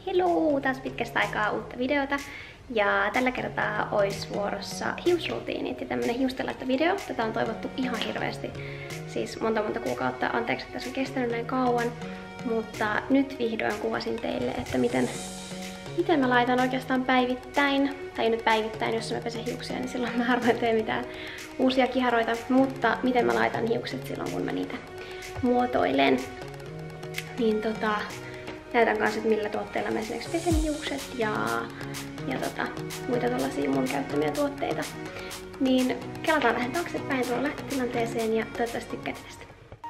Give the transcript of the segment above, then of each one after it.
Hello! Taas pitkästä aikaa uutta videota. Ja tällä kertaa olisi vuorossa hiusrutiinit ja tämmönen hiustenlaittovideo. Tätä on toivottu ihan hirveästi. Siis monta kuukautta. Anteeksi, että tässä on kestänyt näin kauan. Mutta nyt vihdoin kuvasin teille, että miten mä laitan oikeastaan päivittäin. Tai nyt päivittäin, jos mä pesen hiuksia, niin silloin mä harvoin teen mitään uusia kiharoita. Mutta miten mä laitan hiukset silloin, kun mä niitä muotoilen. Niin näytän kanssa, että millä tuotteilla mä esimerkiksi pesen hiukset ja muita tällaisia mun käyttämiä tuotteita. Niin kelataan vähän taaksepäin tuolla lähtötilanteeseen ja toivottavasti tykkäätte tästä.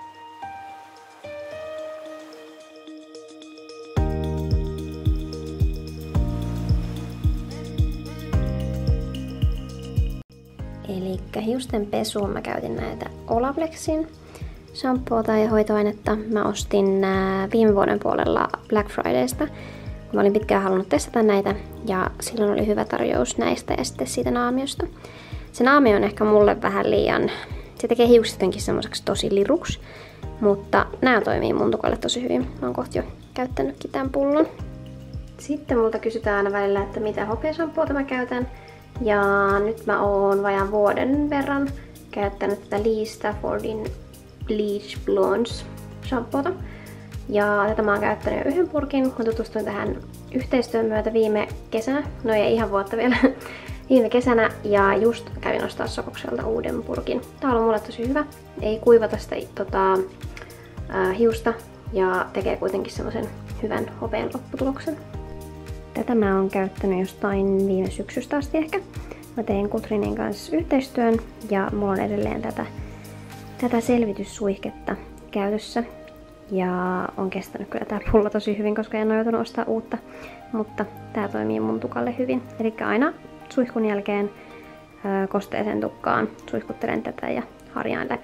Elikkä hiusten pesuun mä käytin näitä Olaplexin shampoota ja hoitoainetta. Mä ostin viime vuoden puolella Black Fridaysta. Mä olin pitkään halunnut testata näitä ja silloin oli hyvä tarjous näistä ja sitten siitä naamiosta. Se naamio on ehkä mulle vähän liian... Se tekee hiukset jotenkin semmoiseksi tosi liruksi, mutta nämä toimii mun tukalle tosi hyvin. Mä oon kohta jo käyttänytkin tämän pullon. Sitten multa kysytään aina välillä, että mitä hopeashampoota mä käytän. Ja nyt mä oon vajaan vuoden verran käyttänyt tätä Lee Staffordin Bleach Blondes shampoota. Ja tätä mä oon käyttänyt jo yhden purkin, kun tutustuin tähän yhteistyön myötä viime kesänä. No ei ihan vuotta vielä. Viime kesänä ja just kävin ostaa Sokokselta uuden purkin. Tää on ollut mulle tosi hyvä. Ei kuivata sitä hiusta ja tekee kuitenkin semmosen hyvän hopean lopputuloksen. Tätä mä oon käyttänyt jostain viime syksystä asti ehkä. Mä tein Kutrinin kanssa yhteistyön ja mulla on edelleen tätä selvityssuihketta käytössä. Ja on kestänyt kyllä tää pullo tosi hyvin, koska en ole joutunut ostaa uutta. Mutta tää toimii mun tukalle hyvin. Eli aina suihkun jälkeen kosteeseen tukkaan suihkuttelen tätä ja harjaan läpi.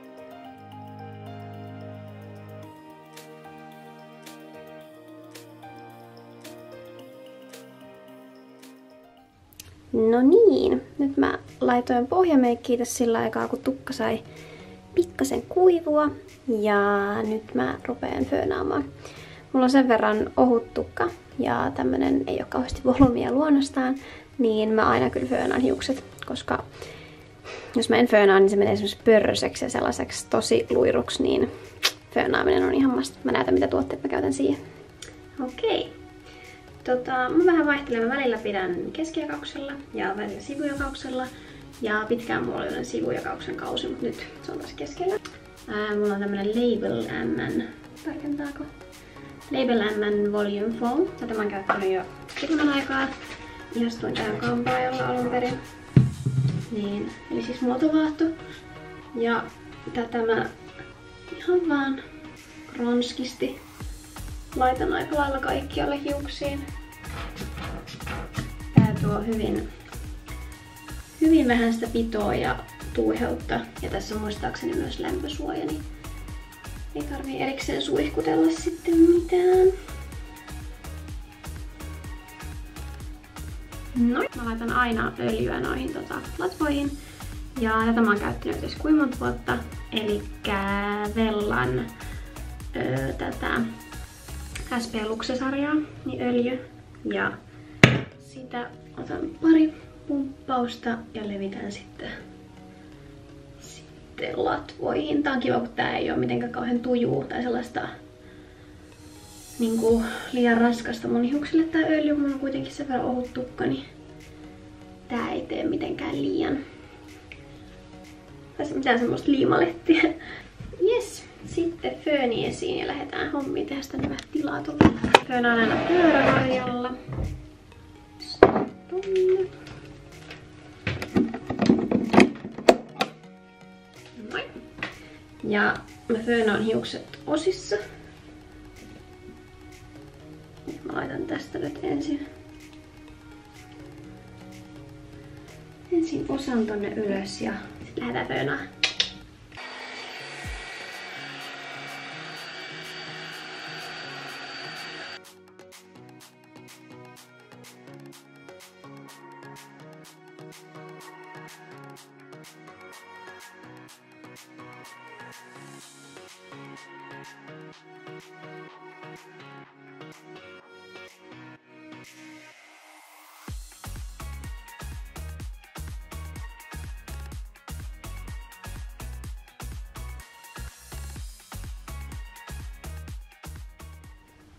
No niin, nyt mä laitoin pohjameikkiä tässä sillä aikaa, kun tukka sai pikkasen kuivua. Ja nyt mä rupean föönaamaan. Mulla on sen verran ohut tukka ja tämmönen ei oo kauheasti volyymia luonnostaan, niin mä aina kyllä föönaan hiukset, koska jos mä en föönaa, niin se menee semmoiseksi pörröseksi ja sellaiseksi tosi luiruksi, niin föönaaminen on ihan must. Mä näytän mitä tuotteet mä käytän siihen. Okei. Mä vähän vaihtelen. Mä välillä pidän keskijakauksella ja välillä sivujakauksella. Ja pitkään mulla oli sivujakauksen kausi, mutta nyt se on taas keskellä. Mulla on tämmönen Label M, tarkentaako? Label M Volume Foam. Tätä mä oon käyttänyt jo pidemmän aikaa. Ihastuin tähän kampaajalla alun perin. Niin, eli siis muotovaahto. Ja tätä mä ihan vaan ronskisti laitan aika lailla kaikkialle hiuksiin. Tää tuo hyvin vähän sitä pitoa ja tuuheutta. Ja tässä on muistaakseni myös lämpösuoja, niin ei tarvii erikseen suihkutella sitten mitään. Noin. Mä laitan aina öljyä noihin latvoihin. Ja tätä mä oon käyttänyt siis kuinka monta vuotta. Elikkä Vellan tätä SP Luxe-sarjaa, niin öljy. Ja sitä otan pari pumppausta ja levitän sitten latvoihin. Tää on kiva, kun tää ei oo mitenkään kauhean tujuu tai sellaista niinku liian raskasta mun hiuksille tää öljy. Mulla on kuitenkin sen verran ohut tukka, niin tää ei tee mitenkään liian tai mitään semmoista liimalettiä. Yes. Sitten fööni esiin ja lähdetään hommiin. Tehdään sitä vähän tilaa tuolla. Föönaan aina pyörävarjalla. Noin. Ja mä föönaan hiukset osissa. Mä laitan tästä nyt ensin osan tonne ylös ja sit lähdetään föönaan.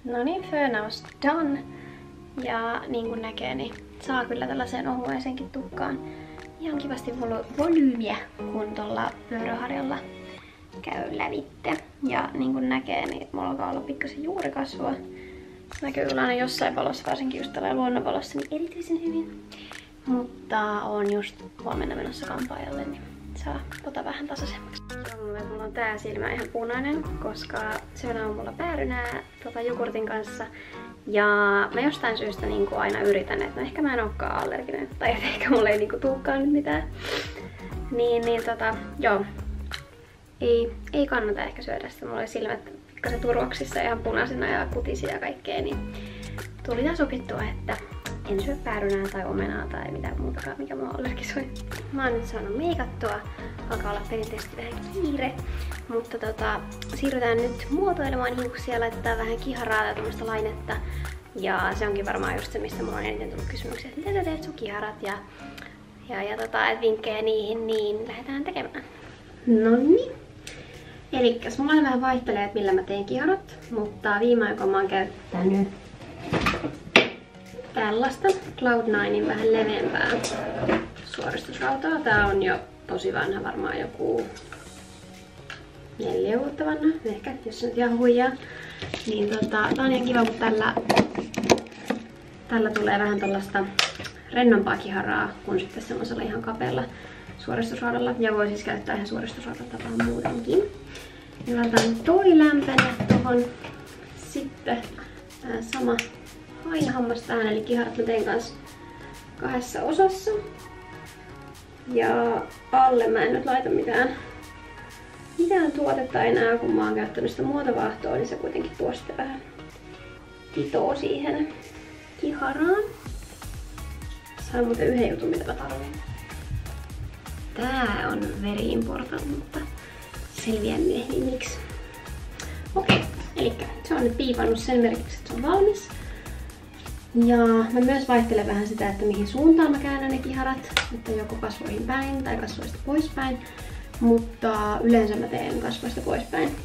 No niin, föönaus done. Ja niin kuin näkee, niin saa kyllä tällaiseen ohueseenkin tukkaan ihan kivasti volyymiä, kun tuolla pyöräharjalla käy lävitte. Ja niin kuin näkee, niin mulla alkaa olla pikkasen juurikasvua. Näkyy kyllä aina jossain valossa, varsinkin just tällä luonnonvalossa, niin erityisen hyvin. Mutta on just huomenna menossa kampaajalle, niin saa tota vähän tasaisemmaksi. Mulla on tää silmä ihan punainen, koska syödään aamulla päärynää jogurtin kanssa. Ja mä jostain syystä niinku aina yritän, että no ehkä mä en olekaan allerginen, tai että ehkä mulla ei niinku tuukaan nyt mitään. Joo. Ei kannata ehkä syödä sitä. Mulla oli silmät pikkasen turvoksissa ihan punaisena ja kutisia ja kaikkea, niin tuli taas opittua, että en syö päärynää tai omenaa tai mitään muutakaan, mikä mua allergisoi. Mä oon nyt saanut meikattua. Alkaa olla perinteisesti vähän kiire. Mutta siirrytään nyt muotoilemaan hiuksia, laitetaan vähän kiharaa ja tämmöistä lainetta. Ja se onkin varmaan just se, mistä mulla on eniten tullut kysymyksiä, että mitä sä teet sun kiharat ja vinkkejä niihin, niin lähdetään tekemään. Noniin. Elikkäs mulla on vähän vaihtelee, että millä mä teen kiharat, mutta viime aikoina mä oon käyttänyt tällaista Cloud9in vähän leveämpää suoristusrautaa. Tää on jo tosi vanha, varmaan joku 4 vuotta vanha, ehkä, jos se nyt ihan huijaa. Niin tää on ihan kiva, kun tällä tulee vähän tällaista rennompaa kiharaa kuin sitten semmoisella ihan kapealla suoristusraudalla. Ja voi siis käyttää ihan suoristusrautatapaa muutenkin. Ja laitetaan toi lämpene tohon. Sitten sama painahammas tähän, eli kiharat mä teen kanssa 2 osassa. Ja alle mä en nyt laita mitään tuotetta enää, kun mä oon käyttänyt sitä muotovaahtoa, niin se kuitenkin tuo sitten vähän pitoa siihen kiharaan. Sain muuten yhden jutun, mitä mä tarvitsen. Tää on very important, mutta selviää myöhemmin miksi. Okei, elikkä se on nyt piipannut sen merkiksi, että se on valmis. Ja mä myös vaihtelen vähän sitä, että mihin suuntaan mä käännän ne kiharat, että joko kasvoihin päin tai kasvoista poispäin, mutta yleensä mä teen kasvoista poispäin.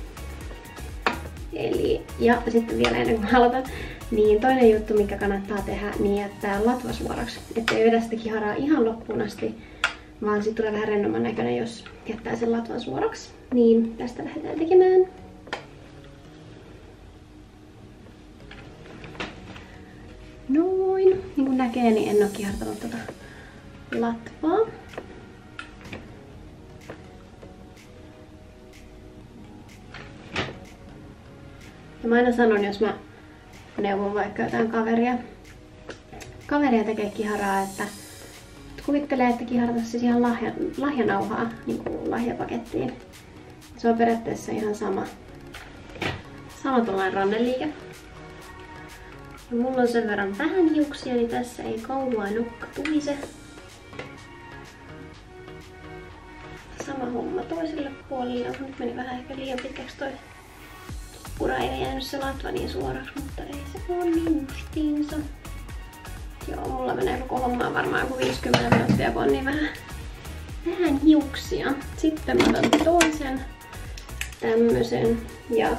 Ja sitten vielä ennen kuin aloitan, niin toinen juttu, mikä kannattaa tehdä, niin jättää latva suoraksi, ettei vedä sitä kiharaa ihan loppuun asti, vaan sit tulee vähän rennomman näköinen, jos jättää sen latvan suoraksi. Niin tästä lähdetään tekemään. Noin. Niin kuin näkee, niin en oo kihartanut tota latvaa. Ja mä aina sanon, jos mä neuvon vaikka jotain kaveria tekee kiharaa, että kuvittelee, että kihartaisi siis ihan lahjanauhaa niin kuin lahjapakettiin. Se on periaatteessa ihan sama tuollainen ranneliike. Ja mulla on sen verran vähän hiuksia, niin tässä ei kauaa nokka tulise. Sama homma toiselle puolelle. Nyt meni vähän ehkä liian pitkäksi toi pura, ei jäänyt se latva niin suoraksi, mutta ei se ole niin justiinsa. Joo, mulla menee koko hommaan varmaan joku 50 minuuttia, kun on niin vähän hiuksia. Sitten mä otan toisen tämmösen ja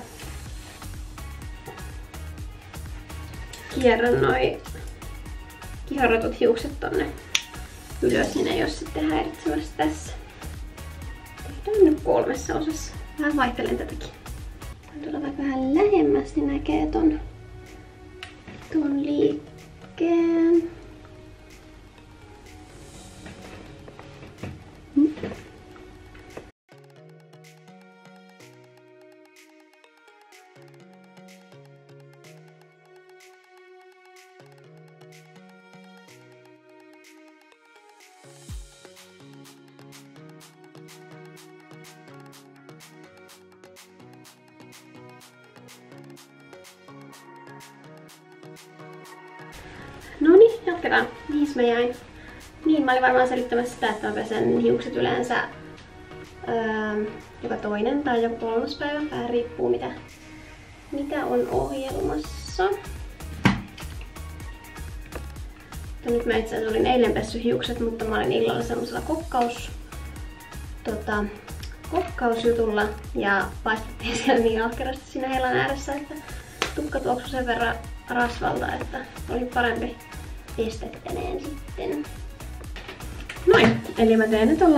kierrän noi kiharratut hiukset tonne ylös, niin ei oo sitten häiritsemässä tässä. Tehdään nyt 3 osassa. Vähän vaihtelen tätäkin. Tulla vaikka vähän lähemmäs, niin näkee ton liikkeen. Noniin, jatketaan. Mihin mä jäin? Niin, mä olin varmaan selittämässä sitä, että mä pesen hiukset yleensä joka toinen tai joka 3. päivä. Vähän riippuu mitä on ohjelmassa. Nyt mä itse asiassa olin eilen pessy hiukset, mutta mä olin illalla semmosella kokkausjutulla ja paistettiin siellä niin ahkerasti siinä hellan ääressä, että tukka tuoksui sen verran rasvalta, että oli parempi pestetteneen sitten. Noin, eli mä teen nyt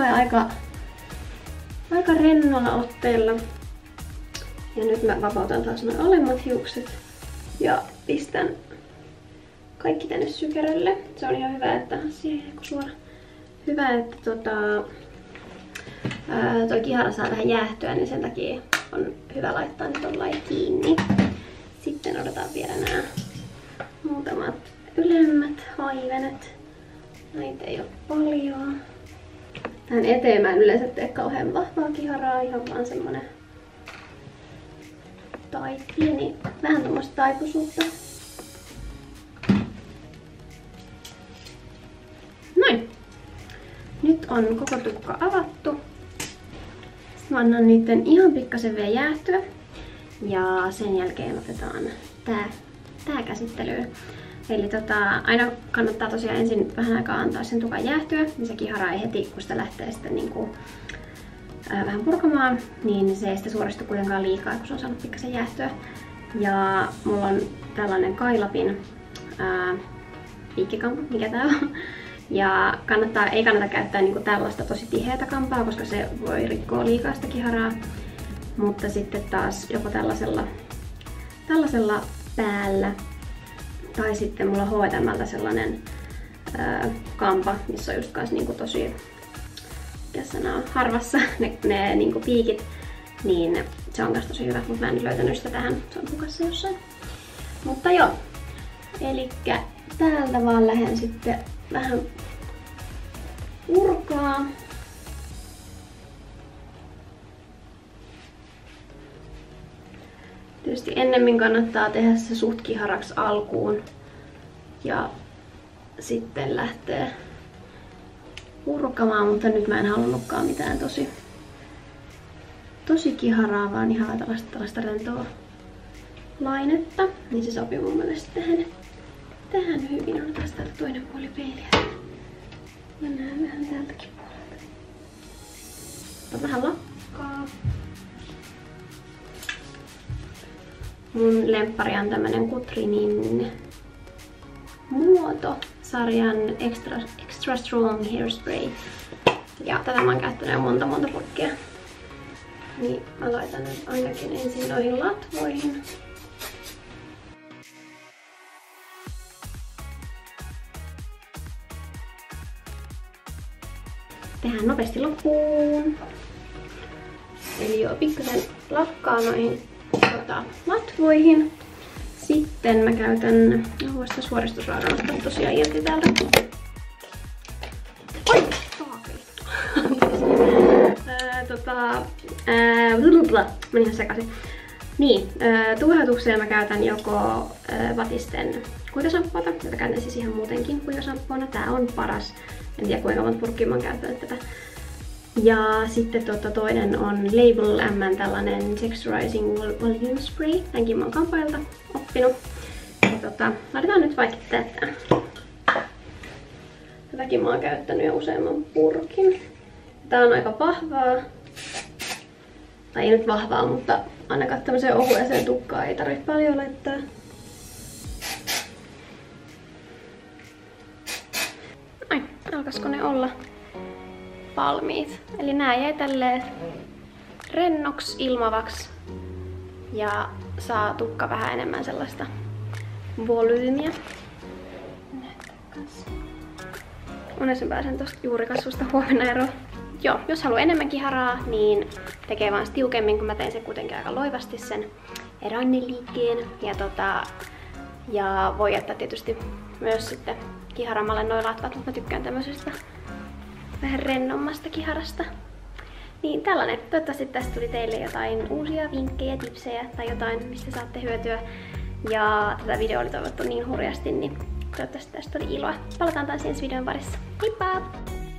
aika rennolla otteella. Ja nyt mä vapautan taas noin alemmat hiukset ja pistän kaikki tänne sykerölle. Se on ihan hyvä, että hyvä, että toi kihara saa vähän jäähtyä, niin sen takia on hyvä laittaa ne tollain kiinni. Sitten odotetaan vielä nämä muutamat ylemmät haivenet. Näitä ei ole paljon. Tähän eteen mä en yleensä tee kauhean vahvaa kiharaa, ihan vaan semmonen pieni, vähän tommoista taipuisuutta. Noin. Nyt on koko tukka avattu. Sitten mä annan niitten ihan pikkasen vielä jäähtyä. Ja sen jälkeen otetaan tää käsittelyyn. Eli aina kannattaa tosiaan ensin vähän aikaa antaa sen tukan jäähtyä, niin se kihara ei heti, kun sitä lähtee sitten niinku, vähän purkamaan, niin se ei sitten suoristu kuitenkaan liikaa, kun se on saanut pikkasen jäähtyä. Ja mulla on tällainen Kailapin piikkikampa, mikä tää on. Ja ei kannata käyttää niinku tällaista tosi tiheätä kampaa, koska se voi rikkoa liikaa sitä kiharaa. Mutta sitten taas joko tällaisella päällä, tai sitten mulla on H&M:ltä sellainen kampa, missä on just kans niinku tosi, mikä sana on, harvassa ne niinku piikit, niin se on kans tosi hyvä, mutta mä en nyt löytänyt sitä tähän, se on hukassa jossain. Mutta joo, elikkä täältä vaan lähden sitten vähän purkaa. Tietysti ennemmin kannattaa tehdä se suht kiharaksi alkuun ja sitten lähtee purkamaan, mutta nyt mä en halunnutkaan mitään tosi kiharaa, vaan ihan tällaista rentoa lainetta, niin se sopii mun mielestä tähän hyvin. On taas täältä toinen puoli peiliä. Mä näen vähän täältäkin puolelta. Ota vähän lakkaa. Mun lemppari on tämmönen Kutrinin Muoto-sarjan Extra Strong Hairspray. Ja tätä mä oon käyttänyt jo monta purkkia. Niin mä laitan nyt ainakin ensin noihin latvoihin. Tehdään nopeasti loppuun. Eli joo, pikkasen lakkaa noihin latvoihin. Sitten mä käytän, voisi sitä suoristusraadan ottaa tosiaan irti täältä. Oi! Meni ihan sekaisin. Niin, tuuheutukseen mä käytän joko Batisten kuivasamppuota, jota käytän siis ihan muutenkin kuivasamppuona. Tää on paras. En tiedä kuinka monta purkkia mä oon käyttänyt tätä. Ja sitten toinen on Label M:n tällainen Texturizing Volume Spray. Tämänkin mä oon kampailta oppinut. Ja laitetaan nyt vaikka tätä. Tätäkin mä oon käyttänyt jo useamman purkin. Tää on aika vahvaa. Tai ei nyt vahvaa, mutta ainakaan tämmöiseen ohueseen tukkaan ei tarvitse paljon laittaa. Ai, alkaisiko ne olla valmiit? Eli nää jäi tälleen rennoksi, ilmavaksi ja saa tukka vähän enemmän sellaista volyymiä. Onneksi pääsen tosta juurikasvusta huomenna eroon. Joo, jos haluaa enemmän kiharaa, niin tekee vaan tiukemmin, kun mä tein sen kuitenkin aika loivasti sen ranneliikkeen. Ja voi jättää tietysti myös sitten kiharammalle noin latvat, mutta mä tykkään tämmöisestä vähän rennommasta kiharasta. Niin tällainen. Toivottavasti tästä tuli teille jotain uusia vinkkejä, tipsejä tai jotain, mistä saatte hyötyä. Ja tätä videoa oli toivottu niin hurjasti, niin toivottavasti tästä oli iloa. Palataan taas ensi videon parissa. Heippa!